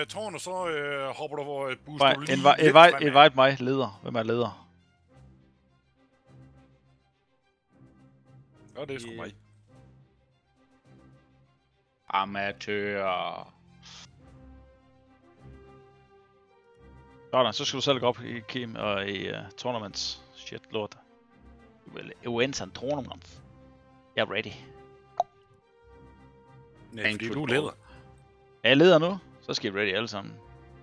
tårn, og så hopper du booster du lige lidt Invite mig, leder. Hvem er leder? Ja, det er sgu mig. Amatør. Sådan, så skal du selv gå op i Kim og i tournaments. Shit, lort. Events and tournaments. Jeg er ready. Nej, fordi du er leder. Er jeg leder nu? Så skal I ready alle sammen.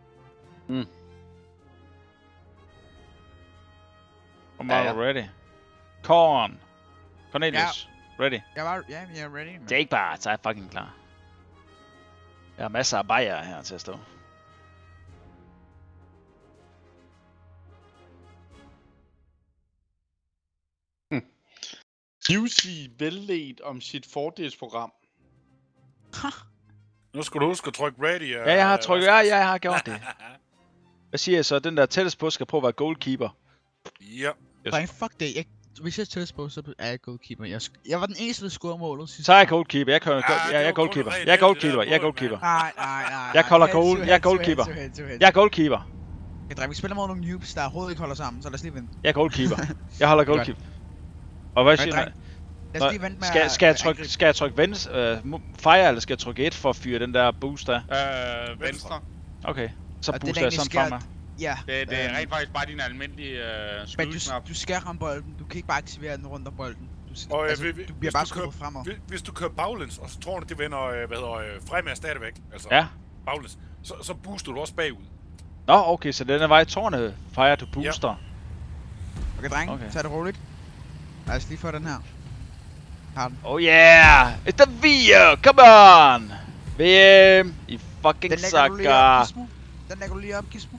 Kom bare ready. Korn. Cornelius. Ready. Jeg er ready. Man. Det er ikke bare, så er jeg fucking klar. Jeg har masser af bajer her til at stå. Juicy velledt om sit fordelsprogram. Nu skal du huske at trykke ready. Ja, jeg har trykket. Ja, jeg har gjort det. Hvad siger jeg så? Den der tættest på skal prøve at være goalkeeper. Ja. Nej, fuck det. Hvis jeg tættest på, så er jeg goalkeeper. Jeg var den eneste, der scorede målet sidste. Så er jeg goalkeeper. Jeg er goalkeeper. Jeg er goalkeeper. Jeg er goalkeeper. Nej. Jeg kolder goal. Jeg er goalkeeper. Jeg er goalkeeper. Okay, dreng, vi spiller mod nogle noobs, der overhovedet ikke holder sammen, så lad os lige vente. Jeg er goalkeeper. Jeg holder goalkeeper. Og hvad siger du? Lad os lige vente med skal jeg trykke fire, eller skal jeg trykke 1 for at fyre den der boost der? Venstre. Okay, så booster jeg sådan frem. Ja. Det er rent faktisk bare din almindelige skydeknap. Du skal ramme bolden, du kan ikke bare aktivere den rundt om bolden. Du bliver bare skubbet fremover. Hvis du kører baglæns, og så tårnet det vender fremad stadigvæk, altså baglæns, så booster du også bagud. Nå, okay, så den er vej tårnet fire to booster. Ja. Okay, dreng, tag det roligt. Lad os lige få den her. Har den. Oh yeah! It's the video! Come on! VM! I fucking sucker! Den lægger du lige op, Gizmo.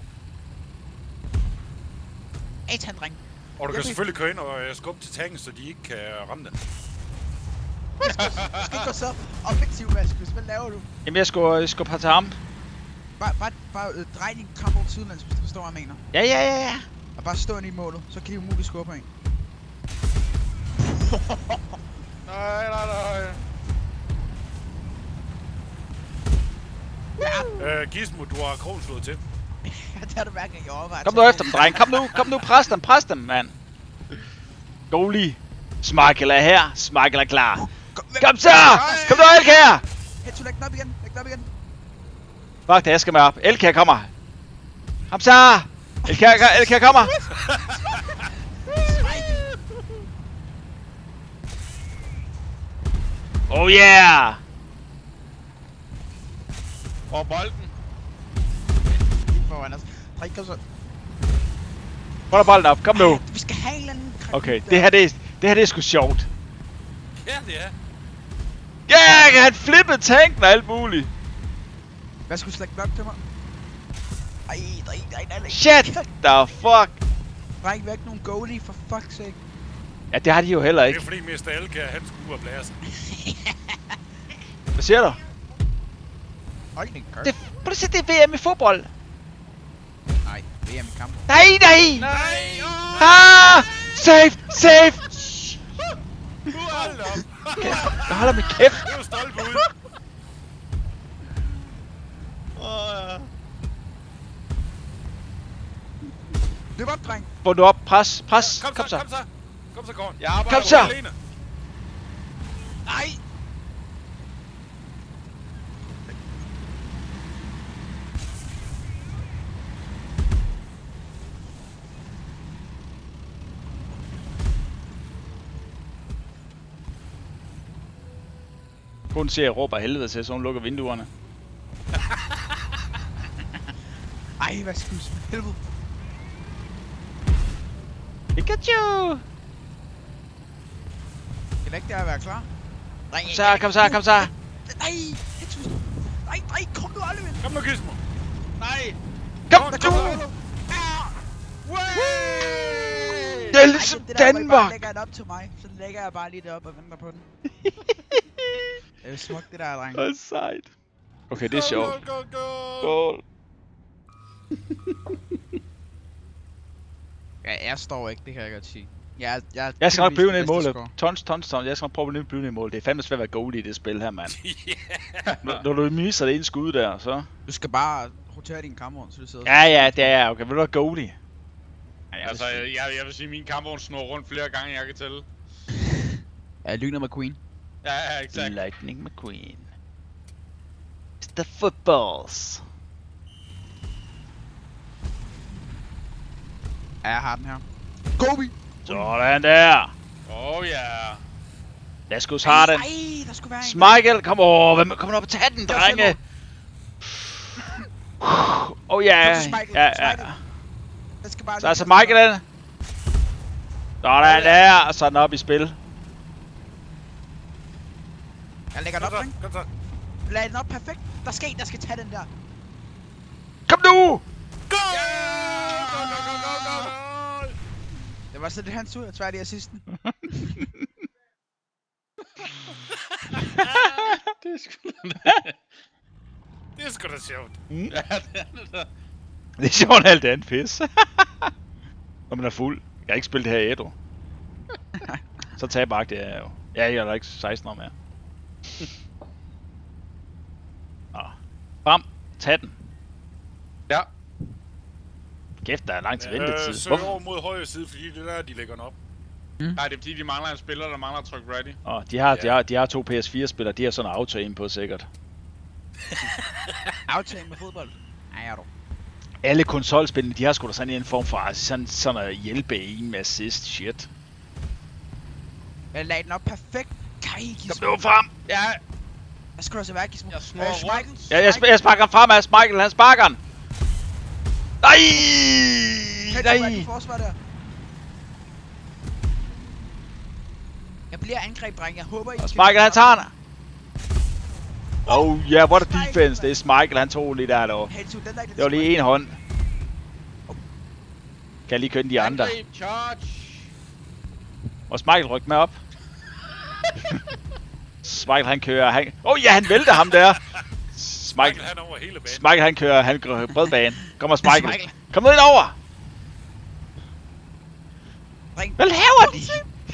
Atan, dreng. Og du kan selvfølgelig køre ind og skubbe til tanken, så de ikke kan ramme den. Du skal ikke gå så offensiv, Vaskus. Hvad laver du? Jamen, jeg skulle have til ham. Bare drej din kamp over sidelands, hvis du forstår, hvad jeg mener. Ja. Og bare stå ind i målet, så kan de umuligt skubbe på en. Nej. Ja. Gizmo, du har krogen slået til. Ja, det har du hverken jeg overvejet. Kom nu efter dem, dreng. Kom nu, pres dem, mand. Goalie. Smakkel er her. Smakkel er klar. Kom så! Kom nu, Elk her! Læg den op igen. Fuck det, jeg skal med op. Elk her kommer. Kom så! Elk her kommer. Oh yeah! Og bolden. Foran os. Dreng, kom så. Hold da bolden op, kom nu. Vi skal have en eller anden kræft. Okay, det her er sgu sjovt. Ja, det er. Ja, han flippede tanken og alt muligt. Hvad skulle slække blok til mig? Ej, nej. Shit, the fuck. Dreng, vi har ikke nogen goalie, for fuck's sake. Ja, det har de jo heller ikke. Det er fordi Mr. Elkær, han skulle have blære sig. Hvad siger du? Hold din kør. Prøv at se, det er VM i fodbold. Nej, VM i kamp. Nej! Save! Hold op! Jeg holder min kæft. Det er jo stolpe ud. Løb op, dreng. Få nu op, pres. Kom så, Gården. Kom så. Nej. Hun ser jeg råber helvede til, så hun lukker vinduerne. Ej, hvad skal du helvede? Pikachu! Kan det ikke der at være klar? Kom så! Nej, kom nu, Oliver! Kom nu, Gizmo! Nej! Kom! Det er ligesom Danmark! Bare lægger den op til mig, så lægger jeg bare lige det op og venter på den. Det er jo smukt det der, dreng. Det er sejt. Okay, det er sjovt. Goal! Ja, jeg står ikke, det kan jeg godt sige. Ja, jeg skal nok blive ned i målet. Tons. Jeg skal nok prøve at blive ned i målet. Det er fandme svært at være goalie i det spil her, mand. Når du misser det ene skud der, så... Du skal bare rotere din kampvogn, så du sidder... Ja, det er okay. Vil du være goalie? Ja, altså, jeg vil sige, at min kampvogn snurrer rundt flere gange, jeg kan tælle. Ja, Lightning McQueen. Ja, exakt. Lightning McQueen. It's the footballs. Ja, jeg har den her. Gobi! Sådan der. Oh yeah. Let's go, Harden. Ej, der skulle være en. Smeichel, kom over. Kom nu op og tag den, drenge. Oh ja. Så altså Michael den. Sådan der, og så er den op i spil. Jeg lægger den op, dreng. Lad den op perfekt. Der skal tage den der. Kom nu! Go! Det var så lidt hans ud, at tværdig assisten. Det er sgu det er sgu da sjovt. Ja, det er det da. Det er sjovt alt andet pis. Når man er fuld. Jeg har ikke spillet det her i ædru. Så taber jeg det jo. Ja, jeg er ikke 16 år mere. Nå. Frem. Tag den. Ja. Kæft, der er lang til ventetid. Søg over mod højre side, fordi det der, de lægger den op. Nej, det er fordi, de mangler en spiller, der mangler at trykke ready. De har 2 PS4-spillere. De har sådan en auto-aim på sikkert. Auto-aim med fodbold? Nej, er du. Alle konsolspillene, de har sgu da sådan en form for sådan at hjælpe en med assist shit. Jeg lagde den op perfekt. Kom nu frem! Ja. Jeg skal også være Gizmo. Jeg snurrer rundt. Ja, jeg sparker ham fremad. Michael, han sparker den. Nej! Nej! Forsvar der. Jeg bliver angreb, dreng. Jeg håber, I og Michael, han tager den. Oh yeah, what a defense. Det er Michael, han tog lige der dog. Det var lige en hånd. Kan jeg lige køre de andre. Og Michael rykker med op. Michael han kører, oh ja, han vælter ham der. Michael han over hele banen. Michael han kører bredbane. Kom og Michael. Kom ned over. Hvad laver de?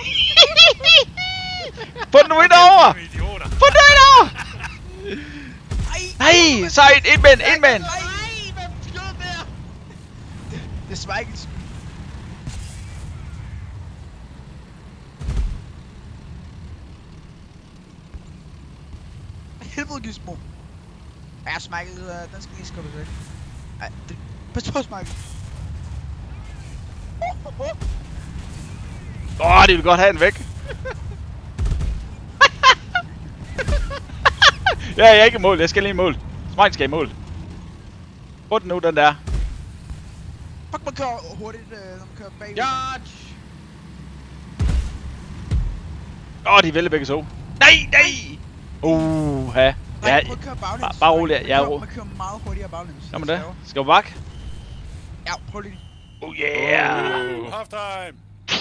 Få den nu ind over. Få den ind over. Nej, sejt, en mand. Nej, hvad skød der? Det er Smeichels. Helvede, Gizmo. Ja, Smeichel, den skal lige skubbes væk. Ej, pas på, Smeichel. De vil godt have den væk. Ja, jeg er ikke i mål. Jeg skal lige i mål. Smeichel skal i mål. Få den nu, den der. Fuck, man kører hurtigt, når man kører bag. De vælger begge så. Nej! Ja. Nej, prøv at køre baglæns. Bare rolig. Man kører meget hurtigere baglæns. Nå, men det. Skal du bakke? Ja, prøv lige. Oh yeah! Half time!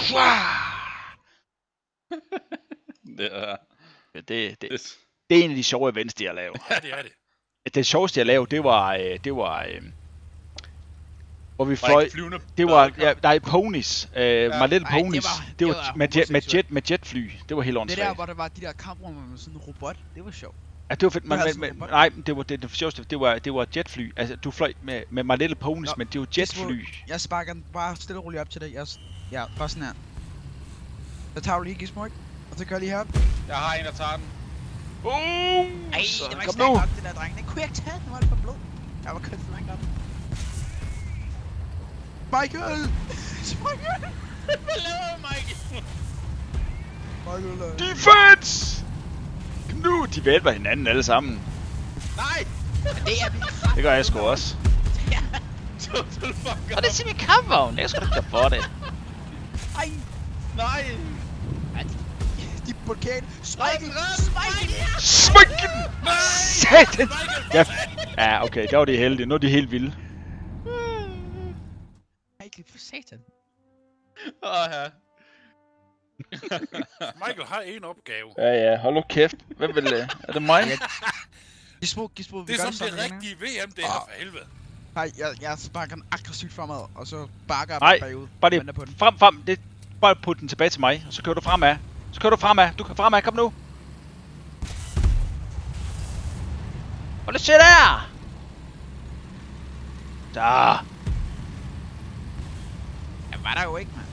Det er en af de sjove events, de har lavet. Ja, det er det. Det sjoveste, jeg lavede, det var hvor vi fløj. Det var nej, ponies. My Little Ponies. Det var med jetfly. Det var helt åndssvagt. Det der, hvor der var de der kamprum med sådan en robot, det var sjovt. Ja, det var fedt. Nej, det sjoveste, det var jetfly. Altså, du fløj med My Little Ponies, men det var jetfly. Jeg sparker den bare stille og roligt op til dig. Ja, bare sådan her. Så tager du lige Gizmo, ikke? Og så kører lige herop. Jeg har en, der tager den. Ej, det var ikke stærkt nok, det der, dreng. Den kunne jeg ikke tage, den var alt for blod. Jeg var kørt for langt op. Michael! Hvad laver Michael? Defense! Kom nu! De vælter hinanden alle sammen. Nej! Det er vildt. Det gør jeg sgu også. Total fucker. Og det er simpelthen kampvogn. Jeg skal ikke for det. Ej! Nej! De blokerer. Smeichel! Satan! Ja, okay. Der var de heldige. Nu er de helt vilde. Michael, for satan. Ja. Michael har en opgave. Ja. Hold nu kæft. Hvem vil det? Er det mig? Gizmo, det er som det rigtige VM, det her for helvede. Nej, jeg sparker den aggressivt fremad, og så bakker jeg bagud. Nej, bare det. Frem. bare putte den tilbage til mig, og så kører du fremad. Så kører du fremad. Du kan fremad, kom nu. Hold det shit der! Der! Jeg var der jo ikke, mand.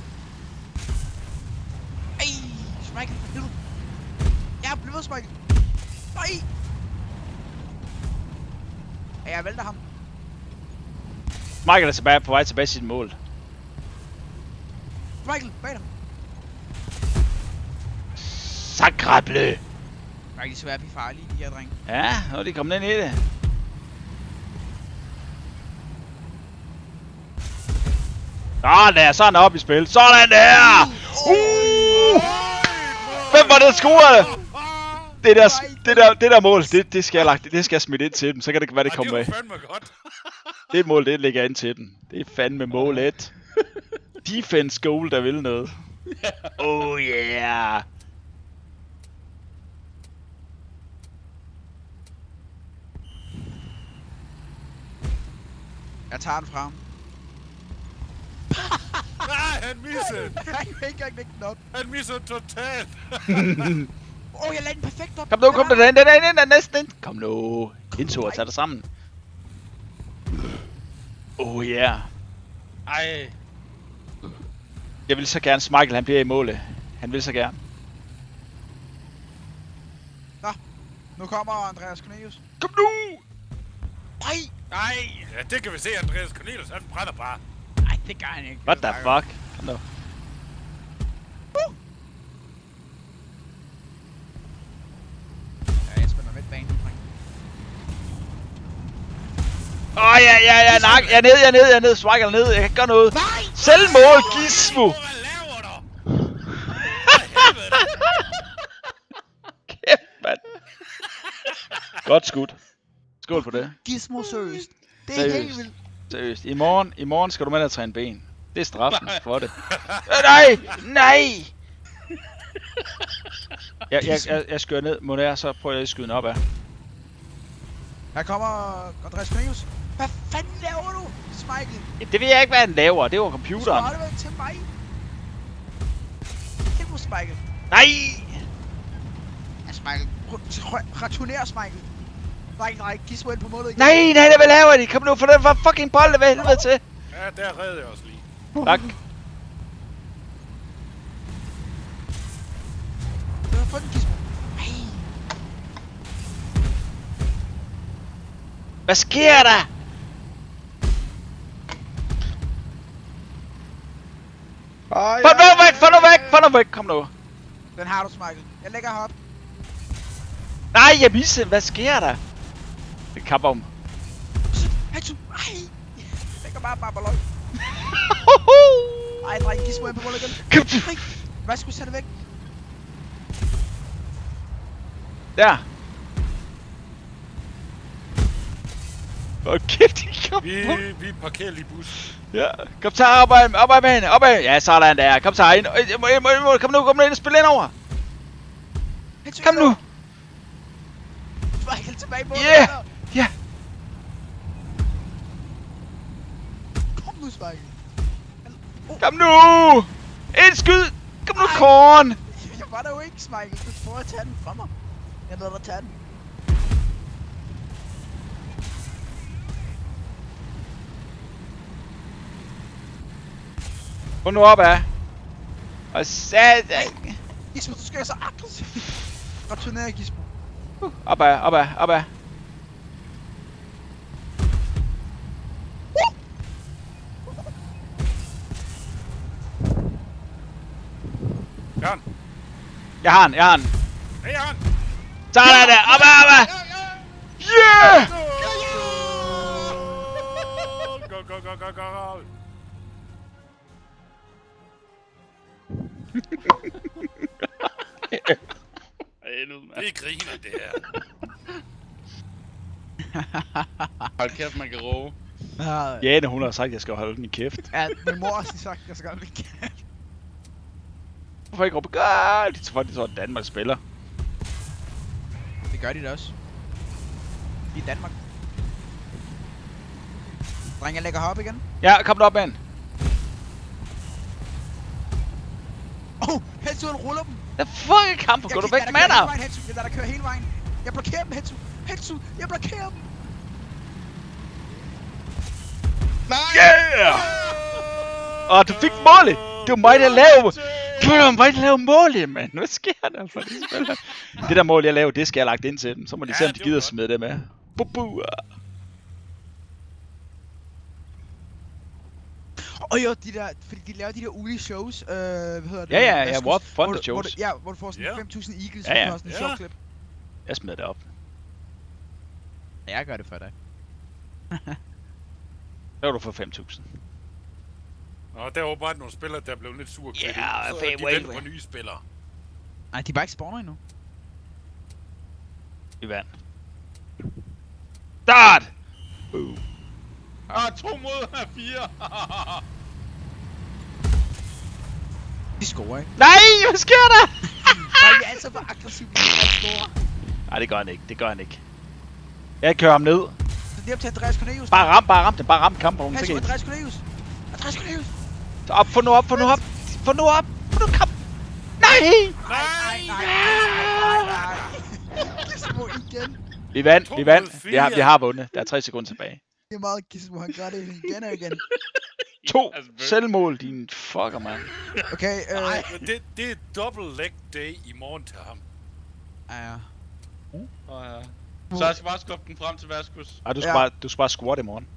Ej, Michael, for helvede. Jeg er blevet, Michael. Nej! Jeg vælter ham. Michael er tilbage, på vej tilbage til sit mål. Michael, bag dig. Sakrable! Michael, de er svært at blive farlige, de her drenge. Ja, nu er de kommet ind i det. Sådan der, så er han oppe i spil. Sådan der! Hvem var det scorede? Det der mål, det skal jeg smide ind til dem, så kan det være det kommer med. Det var fandme godt. Det mål, det ligger ind til den. Det er fandme mål 1. Defense goal, der vil noget. Oh yeah! Jeg tager den fra ham. Nej, han missede. Jeg kan ikke engang lægge den op. Han missede totalt. Jeg lagde den perfekt op. Kom nu, kom den er næsten ind. Kom nu. Indtog og tag dig sammen. Oh yeah. Ej. Jeg vil så gerne, Michael han bliver i målet. Han vil så gerne. Nå, nu kommer Andreas Cornelius. Kom nu! Nej! Nej, ja, det kan vi se, Andreas Cornelius, han brænder bare. Nej, det gør han ikke. What the fuck? Kom nu. Ja, jeg spænder midt banen, dreng. Ja, nak. Jeg er ned, Michael er ned. Jeg kan ikke gøre noget. Nej! Selvmål, Gizmo! Hvad laver du? Kæft, mand. Godt skudt. Skål for det. Gizmo seriøst. Det er helt vildt. Seriøst. I morgen skal du med at træne ben. Det er straffen for det. Nej! Jeg skyder ned mod der, så prøver jeg at skyde den op af. Her kommer Andreas Cornelius. Hvad fanden laver du, Michael? Ja, det ved jeg ikke, hvad han laver. Det var Du computeren. skal holde til mig. Det var Michael. Nej! Altså, Michael. Returner, Michael. Nej, Gizmo ind på målet igen. Nej, hvad laver de? Kom nu, for den var fucking bold, hvad helvede til? Ja, der redde jeg også lige. Tak. Du har fået den, Gizmo. Nej. Hvad sker der? Få nu væk, kom nu. Den har du, Michael. Jeg lægger hop. Nej, jeg missede. Hvad sker der? Det kapper om. Nej. Jeg lægger bare ballon. Ej, dreng, Gizmo ind på målet igen. Hvad skulle vi sætte væk? Der. Hvor kæft, de kom. Vi parkerer lige bus. Ja, kom så opad med hende, opad. Ja, sådan der. Kom så ind. Kom nu ind og spil ind over. Kom nu. Michael tilbage på. Ja. Kom nu, Michael. Kom nu. Et skyd. Kom nu, Korn. Jeg var der jo ikke, Michael. Du får at tage den fra mig. Jeg lader dig tage den. Få nu op af. Og satan. Gizmo, du skal så aggressivt. Returner, Gizmo. Op af. Jørgen. Jeg har den. Hey, Jørgen. Sådan der. Op af. Yeah! Go. Det griner, det her. Hold kæft, man kan råbe. Jane, hun har sagt, at jeg skal holde den i kæft. Ja, min mor har sagt, at jeg skal holde den i kæft. Hvorfor ikke råbe galt? De tror, at Danmark spiller. Det gør de da også. I Danmark. Dreng, jeg lægger hop igen. Ja, kom du op med den. Hetsu, han ruller dem. Hvad fuck, Kamper? Går du væk med dig? Jeg lader dig køre hele vejen. Jeg blokerer dem, Hetsu. Hetsu, jeg blokerer dem. Nej! Yeah! Åh, du fik målet! Det var mig, der lavede... Det var mig, der lavede målet, mand. Hvad sker der for det spil? Det der mål, jeg lavede, det skal jeg have lagt ind til dem. Så må de se, om de gider smide det med. Bubu! Og jo, de der, fordi de laver de der ulige shows, hvad hedder det? Ja, what fun the shows. Hvor du får sådan 5.000 eagles, ja. og sådan en sjov klip. Jeg smider det op. Ja, jeg gør det for dig. Der var du for 5.000. Nå, der er åbenbart nogle spillere, der er blevet lidt sure. Ja, så de venter på nye spillere. Nej, de er bare ikke spawner endnu. I vand. Start! 2 mod 4. De scorer, ikke? Nej, hvad sker der? Nej, vi er altså for aggressive, vi er scorer. Nej, det gør han ikke, det gør han ikke. Jeg kører ham ned. Så det er op til Andreas Cornelius. Bare ram kampen. Hetsu, Andreas Cornelius. Andreas Cornelius. Så op, få nu op. Få nu kamp. Nej! Nej. Gizmo igen. Vi vandt. Vi har vundet. Der er 3 sekunder tilbage. Det er meget Gizmo, han gør det igen og igen. 2 selvmål, din fucker, mand. Okay, det er double leg day i morgen til ham. Ja. Så jeg skal bare skubbe den frem til Vaskus. Ej, du skal bare score det i morgen.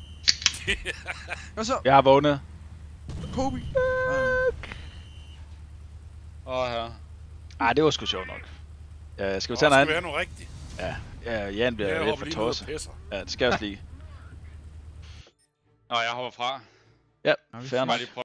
Hvad så? Jeg har vundet. Kobe. Ej, det var sgu sjovt nok. Skal vi tage noget andet? andet? Det skal være noget rigtigt. Ja, Jan bliver lidt for tosset. Ja, det skal jeg også lige. Nå, jeg hopper fra. Ja, fair nok.